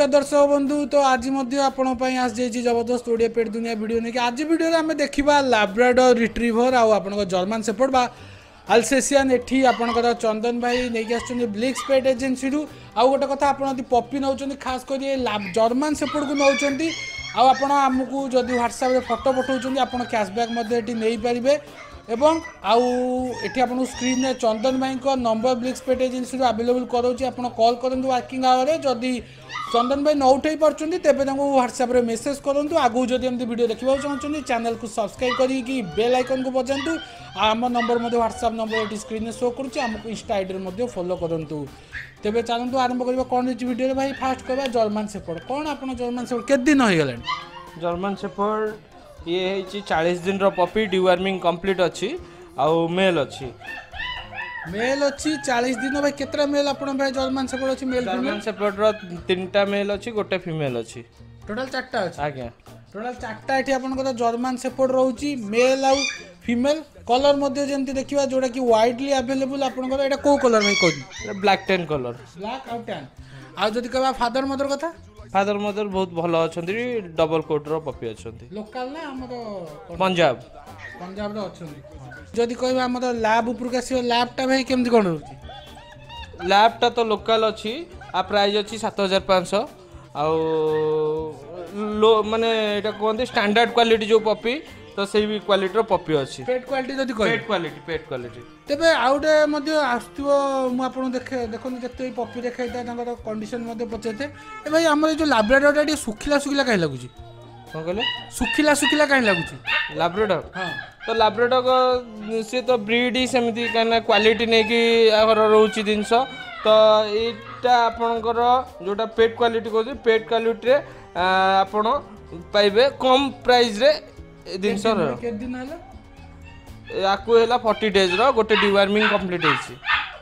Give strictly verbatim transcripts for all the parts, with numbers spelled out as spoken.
नमस्कार दर्शक बंधु। तो आज आपण आस जाइए जबरदस्त ओडिया पेट दुनिया वीडियो नहीं कि आज वीडियो में आम देखा लैब्राडोर रिट्रीवर आउ जर्मन शेफर्ड बा अल्सेसियन एठी आपणकर चंदन भाई नहीं आस ब्लिक्स पेट एजेंसी रु आउ गोटे कथा आप पपी नौ खास कर जर्मन शेफर्ड को नौकरी आमको जदि व्हाट्सएप फोटो पठाऊँ आप कैशबैक नहीं पारे एवं आउ एठी आपन स्क्रीन में चंदन भाई को नंबर ब्लिक्स पेट एजेंसी अवेलेबल कराऊँ आप कॉल करूँ वर्किंग आवर जदि चंदन भाई न उठे पार्टी तेज व्हाट्सएप मेसेज करूँ आगू जब एमती वीडियो देखा चाहते चैनल को सब्सक्राइब करके बेल आइकन को बजातु आम नंबर व्हाट्सएप नंबर स्क्रीन में शो करुँच इंस्टा आईडी में फॉलो करूँ तेज चलते आरंभ करवा कौन रही वीडियो भाई फास्ट कहवा जर्मन शेफर्ड कौन आप जर्मन शेफर्ड केत दिन हो गला जर्मन शेफर्ड ये चालीस दिन रो पपी डिवार्मिंग कंप्लीट अच्छी आउ मेल अच्छी मेल अच्छी चालीस दिन भाई केतरा मेल आपण भाई जर्मन शेफर्ड अच्छी मेल जर्मन शेफर्ड रो तीनटा मेल अच्छी गोटे फीमेल अच्छी टोटल चारटा अच्छी आज्ञा टोटल चारटा एठी आपन जर्मन शेफर्ड रहउची मेल आउ फीमेल कलर मध्ये जेंति देखिबा जोडा कि वाइडली अवेलेबल आपन एटा को कलर भाई कोन ब्लैक टेन कलर ब्लैक आउ टैन आ जदि कहबा फादर मदर कथा फादर मदर बहुत भल अच्छा डबल कोट रो पपी अच्छा लोकल ना हमर पंजाब पंजाब रो अच्छा जदि कहबा हमर लैब ऊपर का से लैब टा भाई केमति कोन रहउची लैब टा तो लोकल अच्छी आ प्राइस अच्छी सात हजार पाँच सौ आउ लो माने एटा कहते स्टैंडर्ड क्वालिटी जो पपी तो से भी क्वालिटी रो पपी अच्छी पेट क्वालिटी जदि कह पेट क्वालिटी पेट क्वालिटी तेबे आउटे मध्ये आस्तुओ मु आपन देखे देखन जते पपी देखाइता तांकर कंडीशन मध्ये पचेते ए भाई हमर जो लैब्राडोर टा सुखिला सुखिला काहे लागुची कोन कहले सुखिला सुखिला काहे लागुची लैब्राडोर हां तो लैब्राडोर से तो ब्रीड ही सेमती काना क्वालिटी नै कि आगर रहउची दिनस तो एटा आपनकर जोटा पेट क्वालिटी कहू पेट क्वालिटी रे आपण पाइबे कम प्राइस रे दिनस रो के दिन हला याकू हैला चालीस डेज रो गोटे डिवार्मिंग कंप्लीट हेछि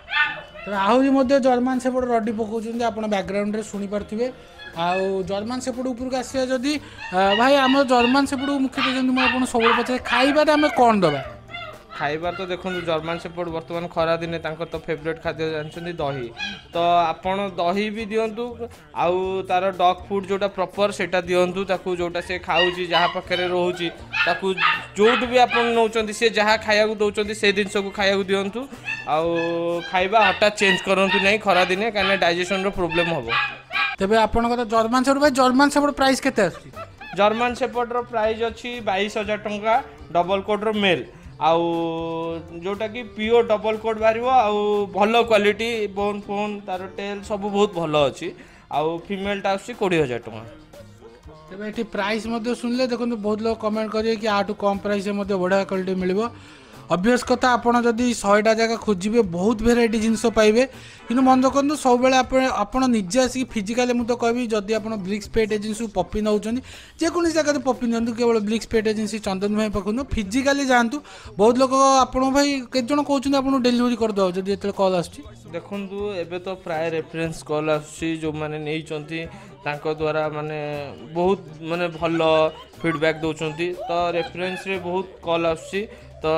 तो आहुरी मध्ये जर्मन शेफर्ड रडी पकाउछन आपण बैकग्राउंड रे सुनी परथिबे आउ जर्मन शेफर्ड ऊपर का आसी जदि भाई आम जर्मन शेफर्ड मुख्यतः जंतु म आपण सब पछे खाइबा आम कोन दबा खाइबार तो देखो जर्मन शेफर्ड बर्तमान खरा दिन तांकर तो फेवरेट खाद्य जानछन्ती दही तो आपण दही भी दियंतु आउ तार डॉग फूड जोटा प्रॉपर सेटा दियंतु ताकू जोटा से खाउची जहा पाखरे रहउची ताकू जोट भी आपण नउचंती से जहा खाया को दउचंती से दिन को खाया को दियंतु आउ खाइबा हठात चेंज करंतु नै खरा दिन काने डाइजेशन रो प्रॉब्लम हबो तबे आपण को जर्मन शेफर्ड भाई जर्मन शेफर्ड प्राइस केते आछि जर्मन शेफर्ड रो प्राइस अछि बाईस हजार टंका डबल कोड रो मेल आउ जोटा कि प्योर डबल कोट बाहर आउ भल क्वालिटी बोन फोन तार टेल सब बहुत भल अच्छी आउ फीमेल टा आसी बीस हजार टका तेरे ये प्राइस सुनले देखो बहुत लोग कमेंट करेंगे कि आठू कम प्राइस में बढ़िया क्वालिटी मिल अभ्यस कथा आपड़ जदि शहेटा जगह खोजे बहुत भेराइटी जिनस पाइबे कि मन रखु सब आप निजे आसिक फिजिकाली मुझे कहबी जदि आप ब्लिक्स पेट एजेंसी पपी नौ जेकोसी जगह पपी नियंतु केवल ब्लिक्स पेट एजेंसी चंदन भाई पाखु फिजिकाली जातु बहुत लोग आप भाई केत जन कहते आपको डेलीवरी करदे जदि ये कल आस देखु एबे तो प्राय रेफरेंस कल आसुची जो माने नहीं तांको द्वारा माने बहुत माने भल फीडबैक दौरान तो रेफरेंस रे बहुत कल आसुची तो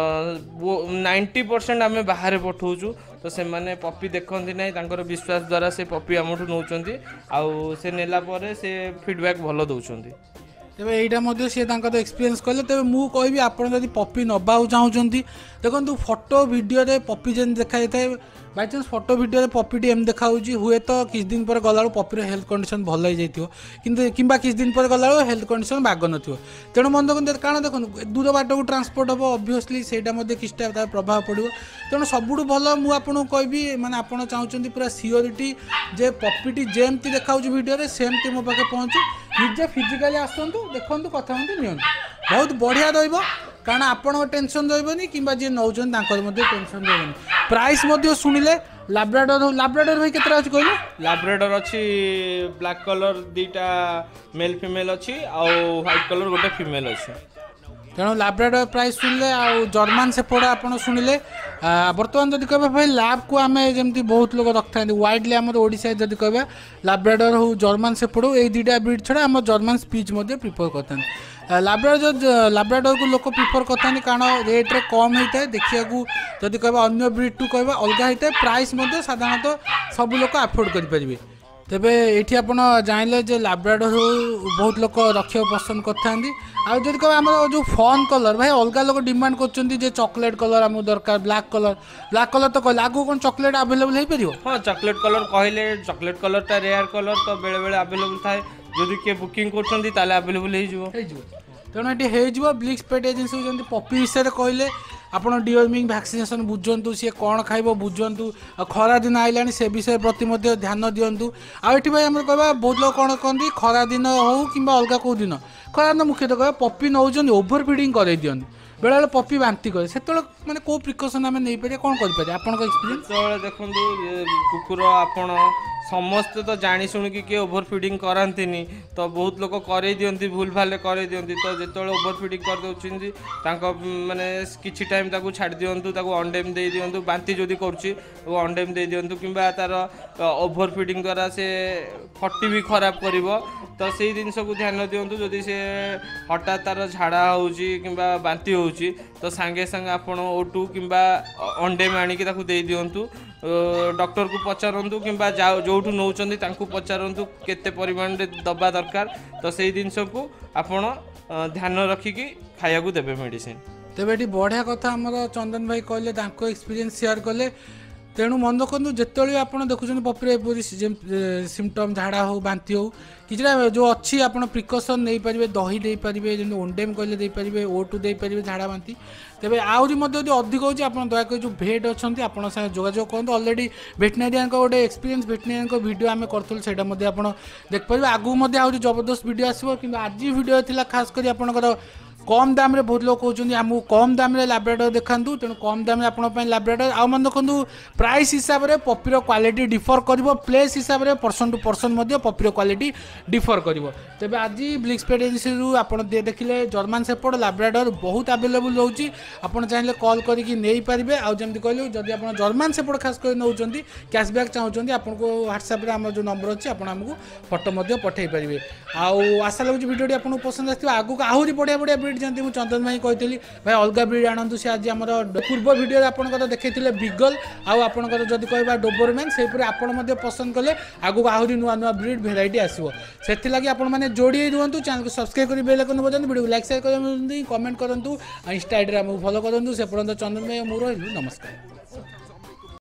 नाइंटी परसेंट आम बाहर पठाऊँ तो से माने पपी देखती ना तांकर विश्वास द्वारा से पपी आमठू नौ आउ से नेला परे से फीडबैक भल दौरान तेरे यहाँ सी एक्सपीरियंस कले तेज मुझे कहबी आपड़ी पपी नबाक चाहते देखो फोटो वीडियो रे पपी जेन देखा था बाय चांस फोटो वीडियो पपीटी एम देखा हुए तो किस दिन पर गला पपीर हेल्थ कंडीशन भल हो जाए कि किस दिन पर गला हेल्थ कंडीशन बाग न तेणु मन देखते कारण देखो दूर बाट को ट्रांसपोर्ट हम ऑब्वियसली सेटा किस प्रभाव पड़ो तेणु सबुठ भल मुझे कहबी माने आप चाहते पूरा सियोरिटी जे पपीटी जेमती देखा वीडियो सेमती मो पाखे पहुँचू निजे फिजिकाली आसतु देखु कथा नि बहुत बढ़िया रही कारण आपण टेंशन रही कि जी नौ टेंशन रही प्राइस शुणिले लैब्राडोर लैब्राडोर भाई केतरा अछि कहले लैब्राडोर अछि ब्लैक कलर दीटा मेल फीमेल अछि आ व्हाइट कलर गोटे फीमेल अछि तेणु लैब्राडोर प्राइस शुणिले आ जर्मन शेफर्ड आपन शुणिले बर्तमान जदि कहबा भाई लैब को आम जमी बहुत लोग रखता वाइडली आम ओडिशा जदि कहबा लैब्राडोर हो जर्मन शेफर्ड हो दुईटा ब्रीड छड़ा आम जर्मन स्पीच प्रिफर करते लैब्राडोर लैब्राडोर को लोक प्रिफर करते कारण रेट्रे कम होता है देखा जदि कहबा अन्य ब्रीड टू कहबा अलग होता है प्राइस साधारणतः सब लोग अफोर्ड करें तेबे ये आप जानले जे लाब्राडोर बहुत लोग रखा पसंद करते आदि कह आम जो फन कलर भाई अलग लोग डिमांड कर चॉकलेट कलर आम दरकार ब्लैक कलर ब्लैक कलर तो कहले आगू कौन चॉकलेट अवेलेबल हो पार हाँ चॉकलेट कलर कहले चॉकलेट कलर टा रेयर कलर तो बेले बेले अवेलेबल थाए जदि किए बुकिंग कर अवेलेबल हो तेणु ये हो ब्लिक्स पेट एजेंसी होती पपी विषय कहले आपड़ डिवर्मिंग वैक्सीनेशन बुझंतु सी कौन खाइब बुझंतु खरा दिन आइला से विषय प्रति ध्यान दिंतु आठ भाई आम कह बहुत लोग कौन कहते खरा दिन हो कि अलग कौ दिन खरा दिन मुख्यतः कह पपी नौ ओभर फीडिंग कर दिखती बेले बेले पपी बांति करे से मैंने कौ प्रिकसन आम नहीं पारे कौन करें आप एक्सपीरियंस देखो कुकुर आपण समस्ते तो जानी शुणिकी किए ओभर फीडिंग कराती तो बहुत लोग करे दियंती भूल भाल करे दियंती तो जो ओभर फीडिंग कर दउछिंदी माने किछि टाइम ताकू छाड़ दियंतु ताकू अंडेम दे दियंतु बांती जदि करूछि वो अंडेम दे दियंतु किंबा तार ओभर फीडिंग द्वारा से फटी भी खराब करिवो तो सेही जिनिस को ध्यान दियंतु जदि से हठात तार झाड़ा होउछि किंबा बांती होउछि तो सांगे सांगे आपण ओटू किंबा अंडेम आनिकी ताकू दे दियंतु डॉक्टर को पचारंतु किंबा जोठू नौचंदी तांकू पचारंतु केते परिमाण रे दबा दरकार तो सेही जिनिस को आपण ध्यान रखिकी खाया को देबे मेडिसिन तेबे एटी बढ़िया कथा हमर चंदन भाई कहले तांको एक्सपीरियंस शेयर कले तेणु मन रखु जिते आप देखुं पपीरे एपरी सिम्पटम झाड़ा हो बांती हो कि जो अच्छी आप प्रिकसन नहीं पारे दही दे पारे जमी ओंडेम कहले दे पारे ओ टू दे पारे झाड़ा बांती तेज आहरी अधिक होती आप दयाकोरी जो भेट अच्छा आपड़ साथ जोगाजोग करूँ अलरेडी भेटनेरियान गोटे एक्सपीरियंस भेटनेरियान भिडियो आम करूँ से देखिए आगू आहरी जबरदस्त भिडियो आसो कि आज भिडियो थी खास कर आपंकर कम दाम रे बहुत लोग कहते आमको कम दाम रे लाब्राडोर देखातु तेणु कम दाम आपंपाई लाब्राडोर आउ मन देखो प्राइस हिसाब से पपीर क्वालिटी डिफर कर प्लेस हिसाब से पर्सन टू पर्सन पपीर क्वालिटी डिफर कर तेज आज ब्लिक्स पेट एजेंसी आप देखिले जर्मान शेपर्ड लाब्राडोर बहुत अवेलेबल रोचे आपड़ चाहिए कॉल करके नहीं पारे आमती कहलु जदि आप जर्मान शेपर्ड खास कर नौ कैशबैक चाहते आपको व्हाट्सएप आम जो नंबर अच्छी आपको फोटो पठे पारे आशा लगे भिडियो आपको पसंद आस आगू आहरी बढ़िया बढ़िया ब्रिड जमी चंदन भाई कही भाई अलग ब्रिड आणु सी आज आम पूर्व भिडियो आपंकर देखते बिगल आपर जब कह डोबरमैन से आप पसंद कले आगू आहरी नुआ नुआ ब्रिड भेराइटी आसो से आपने जोड़ी रुहतु चैनल को सब्सक्राइब कर बेल आइकन बजातु वीडियो लाइक शेयर कमेंट करूँ इंस्टा आईडी आमको फॉलो करूँ से पर्यंत चंदन भाई मोर नमस्कार।